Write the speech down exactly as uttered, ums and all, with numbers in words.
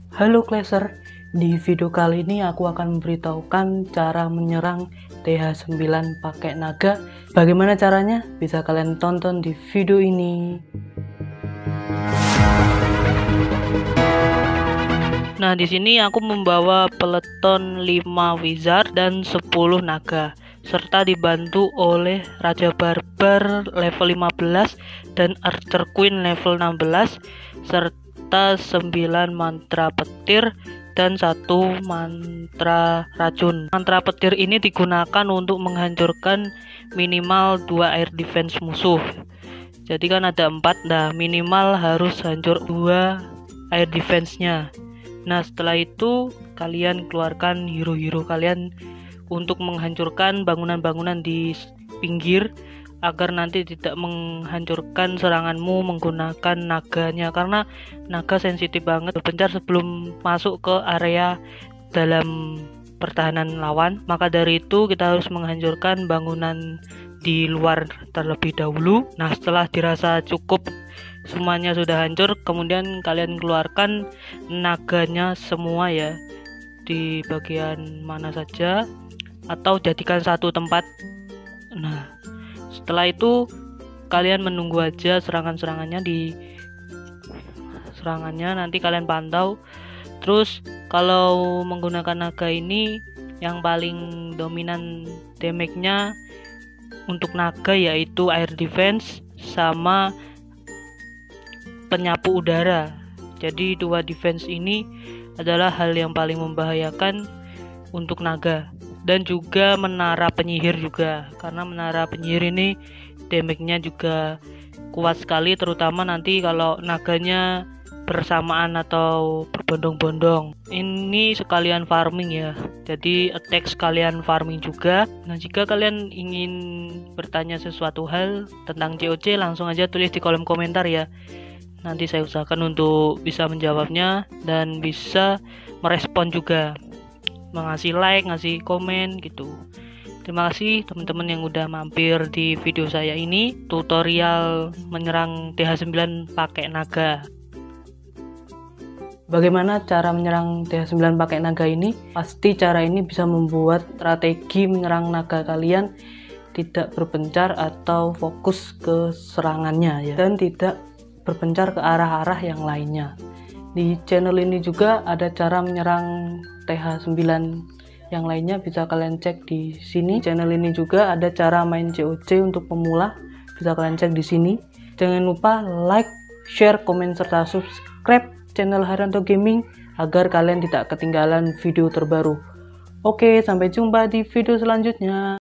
Halo Clasher, di video kali ini aku akan memberitahukan cara menyerang T H sembilan pakai naga. Bagaimana caranya? Bisa kalian tonton di video ini. Nah, di sini aku membawa peleton lima wizard dan sepuluh naga, serta dibantu oleh Raja Barbar level lima belas dan Archer Queen level enam belas, serta sembilan mantra petir dan satu mantra racun. Mantra petir ini digunakan untuk menghancurkan minimal dua air defense musuh. Jadi kan ada empat, nah minimal harus hancur dua air defense-nya. Nah, setelah itu kalian keluarkan hero-hero kalian untuk menghancurkan bangunan-bangunan di pinggir agar nanti tidak menghancurkan seranganmu menggunakan naganya, karena naga sensitif banget berpencar sebelum masuk ke area dalam pertahanan lawan. Maka dari itu kita harus menghancurkan bangunan di luar terlebih dahulu. Nah, setelah dirasa cukup semuanya sudah hancur, kemudian kalian keluarkan naganya semua ya, di bagian mana saja atau jadikan satu tempat. Nah, setelah itu kalian menunggu aja serangan-serangannya di serangannya nanti kalian pantau. Terus kalau menggunakan naga ini yang paling dominan damage-nya untuk naga yaitu air defense sama penyapu udara. Jadi dua defense ini adalah hal yang paling membahayakan untuk naga, dan juga menara penyihir juga, karena menara penyihir ini damage-nya juga kuat sekali, terutama nanti kalau naganya bersamaan atau berbondong-bondong. Ini sekalian farming ya, jadi attack sekalian farming juga. Nah, jika kalian ingin bertanya sesuatu hal tentang C O C, langsung aja tulis di kolom komentar ya. Nanti saya usahakan untuk bisa menjawabnya dan bisa merespon juga, mengasih like, ngasih komen gitu. Terima kasih teman-teman yang udah mampir di video saya ini, tutorial menyerang T H sembilan pakai naga. Bagaimana cara menyerang T H sembilan pakai naga ini? Pasti cara ini bisa membuat strategi menyerang naga kalian tidak berpencar atau fokus ke serangannya ya, dan tidak berpencar ke arah-arah yang lainnya. Di channel ini juga ada cara menyerang T H sembilan yang lainnya, bisa kalian cek di sini. Channel ini juga ada cara main C O C untuk pemula, bisa kalian cek di sini. Jangan lupa like, share, komen, serta subscribe channel Haryanto Gaming agar kalian tidak ketinggalan video terbaru. Oke, sampai jumpa di video selanjutnya.